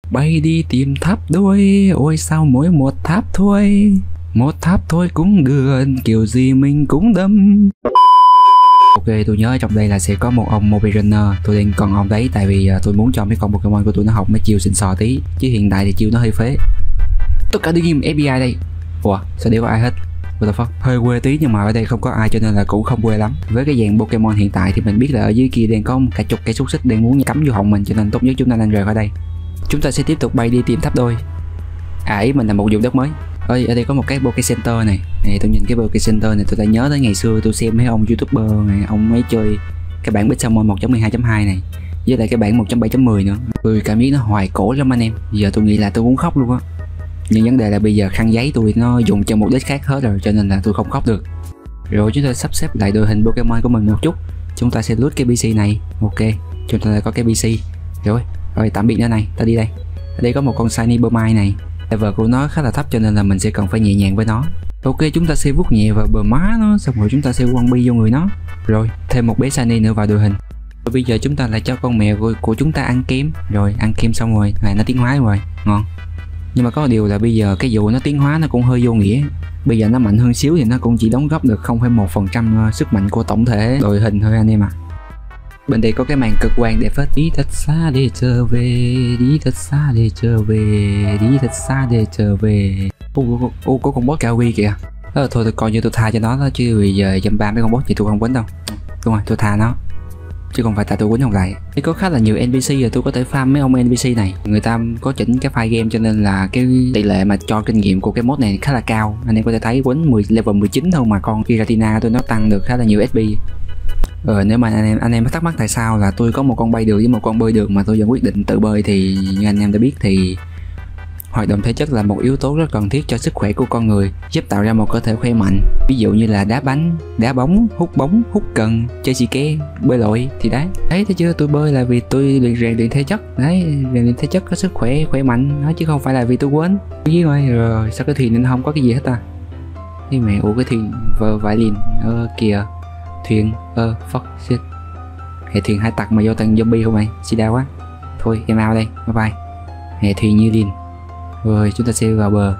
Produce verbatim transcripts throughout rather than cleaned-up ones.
Bay đi tìm tháp đôi, ôi sao mỗi một tháp thôi. Một tháp thôi cũng được, kiểu gì mình cũng đâm. Ok, tôi nhớ trong đây là sẽ có một ông Mobirunner. Tôi đang còn ông đấy tại vì tôi muốn cho mấy con Pokemon của tôi nó học mấy chiêu xịn sò tí. Chứ hiện tại thì chiêu nó hơi phế. Tất cả đi game ép bê i đây. Ủa, sao đều có ai hết? What the fuck? Hơi quê tí nhưng mà ở đây không có ai cho nên là cũng không quê lắm. Với cái dạng Pokemon hiện tại thì mình biết là ở dưới kia đang có cả chục cây xúc xích đang muốn cắm vô họng mình, cho nên tốt nhất chúng ta nên rời khỏi đây. Chúng ta sẽ tiếp tục bay đi tìm tháp đôi. À, ý mình là một vùng đất mới. Ơi, ở đây có một cái Poké Center này. Này, tôi nhìn cái Poké Center này tôi đã nhớ tới ngày xưa tôi xem mấy ông YouTuber này, ông ấy chơi cái bản Pixelmon một chấm mười hai chấm hai này với lại cái bản một chấm bảy chấm mười nữa. Tôi cảm giác nó hoài cổ lắm anh em. Giờ tôi nghĩ là tôi muốn khóc luôn á. Nhưng vấn đề là bây giờ khăn giấy tôi nó dùng cho mục đích khác hết rồi, cho nên là tôi không khóc được. Rồi chúng ta sắp xếp lại đội hình Pokemon của mình một chút. Chúng ta sẽ loot cái pê xê này. Ok, chúng ta đã có cái pê xê. Rồi, rồi tạm biệt nữa này, ta đi đây. Ở đây có một con Shiny Bermite này. Level của nó khá là thấp cho nên là mình sẽ cần phải nhẹ nhàng với nó. Ok, chúng ta sẽ vuốt nhẹ vào bờ má nó, xong rồi chúng ta sẽ quăng bi vô người nó. Rồi, thêm một bé Shiny nữa vào đội hình. Rồi bây giờ chúng ta lại cho con mèo của, của chúng ta ăn kem. Rồi, ăn kem xong rồi, này nó tiến hóa rồi, ngon. Nhưng mà có điều là bây giờ cái vụ nó tiến hóa nó cũng hơi vô nghĩa. Bây giờ nó mạnh hơn xíu thì nó cũng chỉ đóng góp được không phẩy một phần trăm sức mạnh của tổng thể đội hình thôi anh em ạ. À. Bên đây có cái màn cực quang để phết. Đi thật xa để trở về, đi thật xa để trở về, đi thật xa để trở về. Ô, ô, ô, có con boss cao quy kìa. Ờ, thôi tôi coi như tôi tha cho nó đó, chứ bây giờ dăm ba mấy con boss thì tôi không quýnh đâu. Đúng rồi, tôi tha nó, chứ không phải tại tôi quýnh không lại. Thì có khá là nhiều en pê xê rồi, tôi có thể farm mấy ông en pê xê này. Người ta có chỉnh cái file game cho nên là cái tỷ lệ mà cho kinh nghiệm của cái mod này khá là cao. Anh em có thể thấy quýnh mười level mười chín thôi mà con Giratina tôi nó tăng được khá là nhiều ét pê. Ờ, nếu mà anh em anh em thắc mắc tại sao là tôi có một con bay được với một con bơi được mà tôi vẫn quyết định tự bơi thì như anh em đã biết thì hoạt động thể chất là một yếu tố rất cần thiết cho sức khỏe của con người, giúp tạo ra một cơ thể khỏe mạnh. Ví dụ như là đá bánh, đá bóng, hút bóng, hút cần, chơi xì ke, bơi lội thì đấy. Đấy, thấy chưa, tôi bơi là vì tôi luyện rèn luyện thể chất. Đấy, rèn luyện thể chất có sức khỏe khỏe mạnh đó, chứ không phải là vì tôi quên. Với rồi, rồi sao cái thuyền nên không có cái gì hết ta? Cái mẹ, ủa cái thuyền vờ vải liền, ơ kìa. Thuyền, ơ, uh, fuck, shit. Hệ thuyền hai tặc mà vô tầng zombie không mày, xì đau quá. Thôi, em out đây, bye bye. Hệ thuyền như liền. Rồi, chúng ta sẽ vào bờ.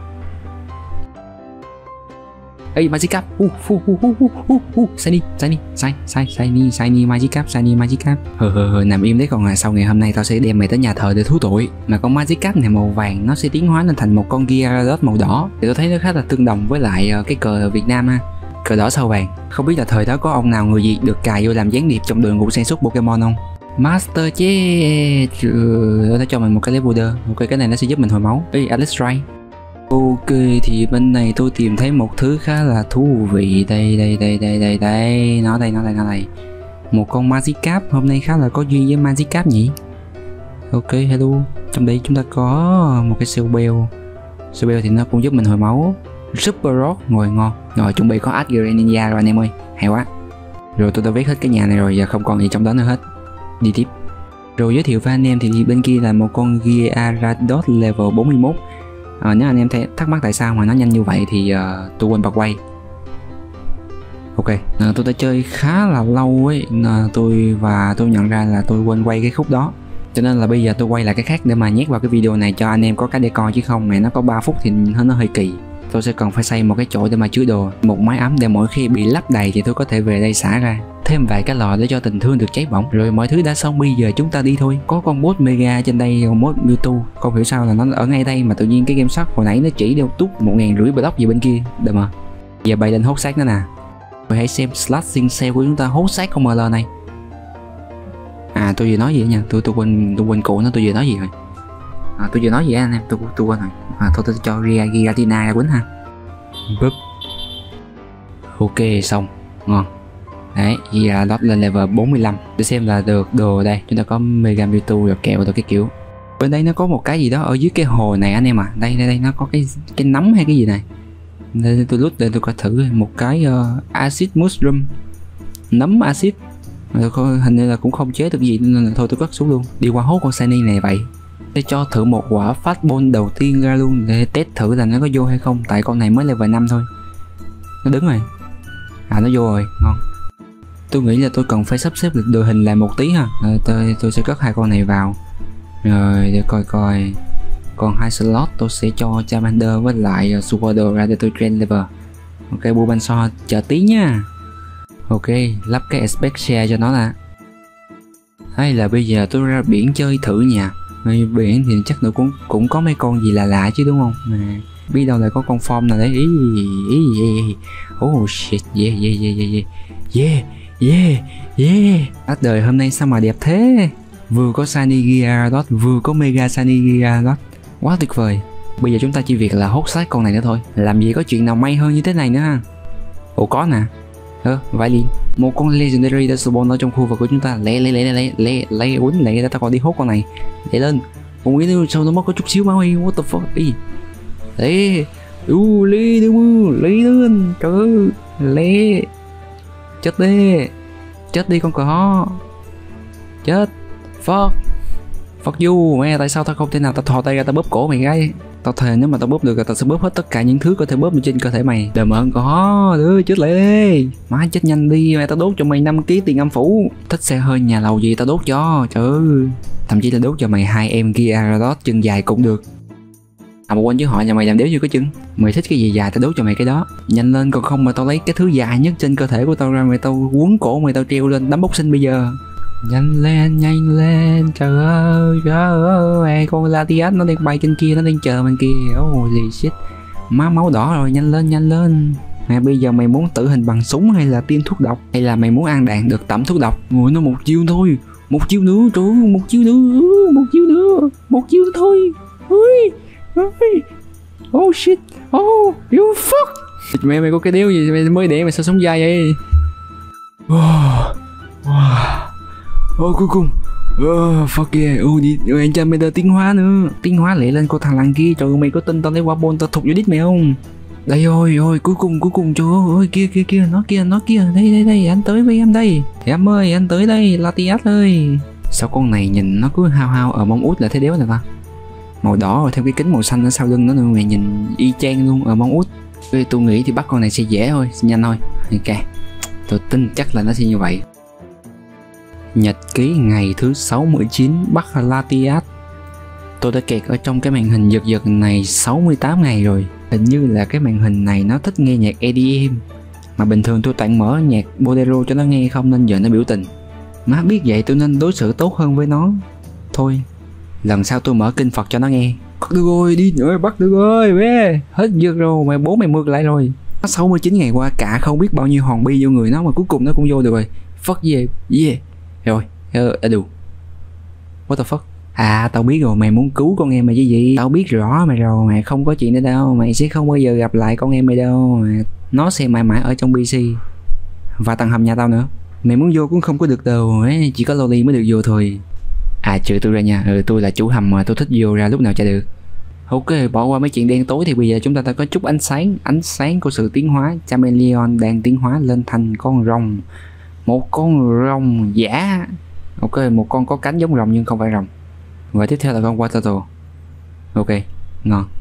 Ê, Magikarp, uh, uh, uh, uh, uh, uh, uh, Shiny, Shiny, Shiny, Shiny, Shiny, Shiny, Magikarp, Shiny, Magikarp. Hờ hờ hờ, nằm im đấy, còn là sau ngày hôm nay tao sẽ đem mày tới nhà thờ để thú tội. Mà con Magikarp này màu vàng, nó sẽ tiến hóa lên thành một con Gyarados màu đỏ. Thì tôi thấy nó khá là tương đồng với lại cái cờ Việt Nam ha. Cờ đỏ sao vàng. Không biết là thời đó có ông nào người Việt được cài vô làm gián điệp trong đội ngũ sản xuất Pokemon không? Master Chief, nó đã cho mình một cái level đơ. Ok, cái này nó sẽ giúp mình hồi máu. Ê, Alexstrike. Ok, thì bên này tôi tìm thấy một thứ khá là thú vị. Đây, đây, đây, đây, đây, đây. Nó đây, nó đây, nó đây. Một con Magikarp, hôm nay khá là có duyên với Magikarp nhỉ? Ok, hello. Trong đây chúng ta có một cái Seubel. Seubel thì nó cũng giúp mình hồi máu. Super Rock, ngồi ngon. Rồi chuẩn bị có Asgore Ninja rồi anh em ơi, hay quá. Rồi tôi đã viết hết cái nhà này rồi, giờ không còn gì trong đó nữa hết. Đi tiếp. Rồi giới thiệu với anh em thì bên kia là một con Gyarados level bốn mươi mốt. À, nếu anh em thấy thắc mắc tại sao mà nó nhanh như vậy thì uh, tôi quên bật quay. Ok, à, tôi đã chơi khá là lâu ấy, à, tôi và tôi nhận ra là tôi quên quay cái khúc đó. Cho nên là bây giờ tôi quay lại cái khác để mà nhét vào cái video này cho anh em có cái để coi, chứ không mẹ nó có ba phút thì nó hơi kỳ. Tôi sẽ cần phải xây một cái chỗ để mà chứa đồ, một mái ấm để mỗi khi bị lấp đầy thì tôi có thể về đây xả ra, thêm vài cái lò để cho tình thương được cháy bỏng. Rồi mọi thứ đã xong, bây giờ chúng ta đi thôi. Có con boss Mega trên đây, con boss Mewtwo, không hiểu sao là nó ở ngay đây mà tự nhiên cái game shop hồi nãy nó chỉ đeo tút một ngàn rưỡi block gì bên kia đờ mà. Giờ bay lên hốt xác nữa nè. Rồi hãy xem slashing sale của chúng ta, hốt xác con em lờ này. À, tôi vừa nói gì nha, tôi tôi quên tôi quên cụ nó, tôi vừa nói gì rồi. À, tôi vừa nói gì anh em, tôi tôi quên rồi. À, thôi tôi cho Giratina ra quýnh ha. Búp. Ok, xong, ngon. Đấy, Gyarados lên level bốn mươi lăm. Để xem là được đồ đây. Chúng ta có Mega Mewtwo rồi kẹo rồi cái kiểu. Bên đây nó có một cái gì đó ở dưới cái hồ này anh em à. Đây đây đây nó có cái cái nấm hay cái gì này. Đây tôi lút đây tôi coi thử một cái uh, acid mushroom. Nấm acid. Hình như là cũng không chế được gì nên là thôi tôi cất xuống luôn. Đi qua hốt con Shiny này vậy. Để cho thử một quả Fastball đầu tiên ra luôn để test thử là nó có vô hay không. Tại con này mới level năm thôi. Nó đứng rồi. À, nó vô rồi, ngon. Tôi nghĩ là tôi cần phải sắp xếp được đội hình lại một tí ha. À, tôi, tôi sẽ cất hai con này vào. Rồi để coi coi. Còn hai slot tôi sẽ cho Charmander với lại uh, Superdor ra để tôi train level. Ok, Bulbasaur chờ tí nha. Ok, lắp cái Aspect Share cho nó nè. Hay là bây giờ tôi ra biển chơi thử nha. Ngay biển thì chắc nữa cũng cũng có mấy con gì lạ lạ chứ đúng không? Nè, biết đâu lại có con form nào đấy. Ý ý ý. Oh shit, yeah yeah yeah yeah yeah yeah yeah. Át đời hôm nay sao mà đẹp thế? Vừa có Shiny Gyarados, vừa có Mega Shiny Gyarados. Quá tuyệt vời. Bây giờ chúng ta chỉ việc là hốt xác con này nữa thôi. Làm gì có chuyện nào may hơn như thế này nữa ha. Ủa có nè. Ơ, vãi liền. Một con Legendary đã spawn ở trong khu vực của chúng ta. Lẹ lẹ lẹ lẹ lẹ lẹ quýnh lẹ, ta còn đi hốt con này. Lẹ lên. Con nghĩ nữa sao nó mất có chút xíu máu đi. What the fuck. Ý. Lẹ. U lẹ đưa mưa, lẹ lên. Trời ơi. Lẹ. Chết đi. Chết đi con cỏ. Chết. Fuck. Fuck you. Mẹ, tại sao tao không thể nào tao thò tay ra tao bóp cổ mày gái. Tao thề nếu mà tao bóp được tao sẽ bóp hết tất cả những thứ có thể bóp được trên cơ thể mày. Đờ mợn có đứa chết lại đi. Má chết nhanh đi, mày tao đốt cho mày năm ký tiền âm phủ. Thích xe hơi nhà lầu gì tao đốt cho. Trời ơi. Thậm chí là đốt cho mày hai em Gyarados chân dài cũng được. À mà quên chứ họ nhà mày làm đéo như cái chân. Mày thích cái gì dài tao đốt cho mày cái đó. Nhanh lên, còn không mà tao lấy cái thứ dài nhất trên cơ thể của tao ra mày tao quấn cổ mày tao treo lên đấm boxing bây giờ. Nhanh lên, nhanh lên, trời ơi, trời ơi, con Latias nó đang bay trên kia, nó đang chờ mình kìa. Oh gì shit. Má máu đỏ rồi, nhanh lên, nhanh lên. Mày bây giờ mày muốn tử hình bằng súng hay là tiêm thuốc độc, hay là mày muốn ăn đạn được tẩm thuốc độc? Ngồi nó một chiêu thôi, một chiêu nữa, trời ơi, một chiêu nữa, một chiêu nữa, một chiêu thôi. Ui, ui. Oh shit, oh, you fuck. Mẹ mày có cái đéo gì mày mới để mày sao sống dai vậy? Wow, wow. Ô cuối cùng. Oh, fuck yeah. Oh, đi anh cha mày đợi tiến hóa nữa. Tiến hóa lẹ lên con thằng lằn kia. Trời ơi, mày có tin tao lấy quả bôn tao thục vô đít mày không? Đây ôi ôi cuối cùng cuối cùng trời ơi kia kia kia nó kia nó kia đây đây đây anh tới với em đây. Em ơi anh tới đây Latias ơi. Sao con này nhìn nó cứ hao hao ở móng út là thấy đéo này ta? Màu đỏ rồi thêm cái kính màu xanh ở sau lưng nó nữa, mày nhìn y chang luôn ở móng út. Ê, tôi nghĩ thì bắt con này sẽ dễ thôi, nhanh thôi. Ok. Tôi tin chắc là nó sẽ như vậy. Nhật ký ngày thứ sáu mươi chín bắt Latias. Tôi đã kẹt ở trong cái màn hình giật giật này sáu mươi tám ngày rồi. Hình như là cái màn hình này nó thích nghe nhạc e đê em. Mà bình thường tôi toàn mở nhạc bolero cho nó nghe không nên giờ nó biểu tình. Má biết vậy tôi nên đối xử tốt hơn với nó. Thôi, lần sau tôi mở kinh Phật cho nó nghe. Bắt được rồi, đi nữa, bắt được rồi, bé. Hết giật rồi, mày bố mày mượt lại rồi. sáu mươi chín ngày qua cả không biết bao nhiêu hòn bi vô người nó mà cuối cùng nó cũng vô được rồi. Fuck yeah, yeah. Rồi, đã đủ. What the fuck? À, tao biết rồi, mày muốn cứu con em mày chứ gì? Tao biết rõ mày rồi, mày không có chuyện nữa đâu. Mày sẽ không bao giờ gặp lại con em mày đâu. Nó sẽ mãi mãi ở trong pê xê và tầng hầm nhà tao nữa. Mày muốn vô cũng không có được đâu ấy, chỉ có loli mới được vô thôi. À trừ tôi ra nha, ừ, tôi là chủ hầm mà tôi thích vô ra lúc nào chả được. Ok, bỏ qua mấy chuyện đen tối thì bây giờ chúng ta đã có chút ánh sáng. Ánh sáng của sự tiến hóa. Charmeleon đang tiến hóa lên thành con rồng. Một con rồng giả. Ok, một con có cánh giống rồng nhưng không phải rồng. Và tiếp theo là con Waterto. Ok, ngon.